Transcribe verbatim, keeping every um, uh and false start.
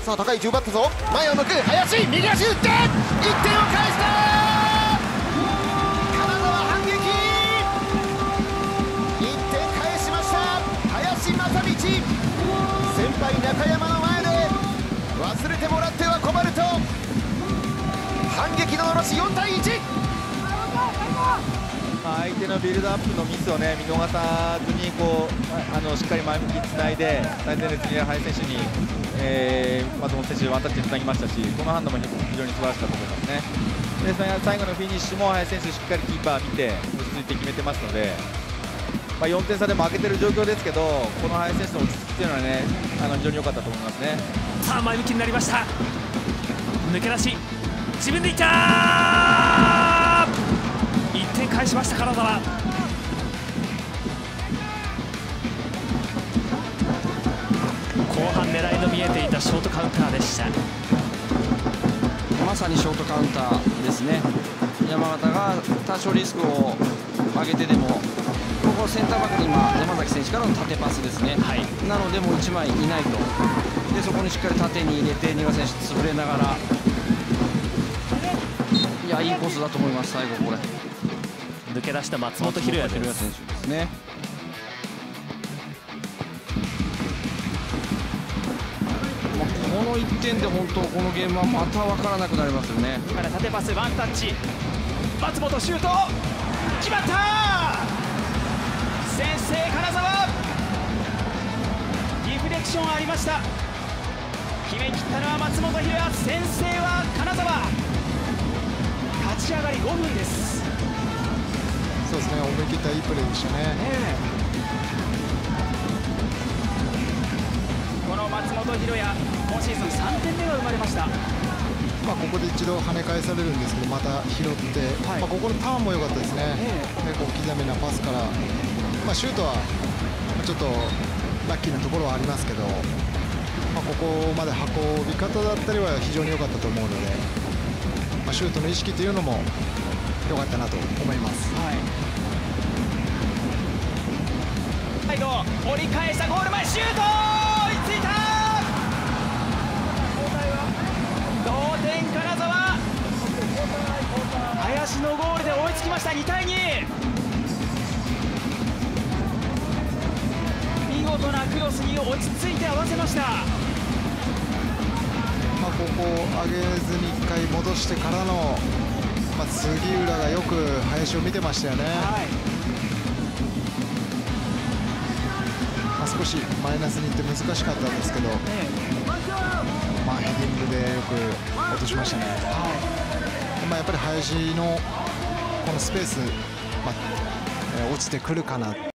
さあ高い位置奪ったぞ。前を向く林、右足打っていってんを返した金沢反撃。いってん返しました林正道。先輩中山の前で忘れてもらっては困ると反撃ののろしよんたいいち。 相手のビルドアップのミスをね見逃さずにこうあのしっかり前向きにつないで最前列にいる林選手に、えー、松本選手ワンタッチにつなぎましたし、この判断も非常に素晴らしかったと思いますね。でその最後のフィニッシュも林選手しっかりキーパー見て落ち着いて決めてますので、まあ、よんてん差で負けてる状況ですけどこの林選手の落ち着きっていうのはねあの非常に良かったと思いますね。 さあ前向きになりました。抜け出し自分でいったいってん返しました金沢。後半狙いの見えていたショートカウンターでした。 まさにショートカウンターですね。山形が多少リスクを上げてでもここセンターバックに今山崎選手からの縦パスですね、はい、なのでもういちまいいないと。でそこにしっかり縦に入れて丹羽選手潰れながら、いやいいコースだと思います。最後これ抜け出した松本裕也選手ですね。 このいってんで本当このゲームはまた分からなくなりますよね。 から縦パスワンタッチ松本シュート決まった。先制金沢。リフレクションありました。決めきったのは松本裕也。先制は金沢。立ち上がりごふんです。 そうですね、思い切ったいいプレーでしたね。 この松本裕也今シーズンさんてんめが生まれました。 まあここで一度跳ね返されるんですけどまた拾って、はい、まあここのターンも良かったですね。結構刻みなパスから、まあ、シュートはちょっとラッキーなところはありますけど、まあ、ここまで運び方だったりは非常に良かったと思うので、まあ、シュートの意識というのも良かったなと思います。はい、 最後折り返したゴール前シュート追いついた。同点金沢。林のゴールで追いつきました。にたいに。見事なクロスに落ち着いて合わせました。 まあここを上げずにいっかい戻してからの、まあ、杉浦がよく林を見てましたよね。はい、まあ、少しマイナスにいって難しかったんですけど、ええ、まあ、ヘディングでよく落としましたね。はい、まあ、やっぱり林のこのスペース、まあ、落ちてくるかなって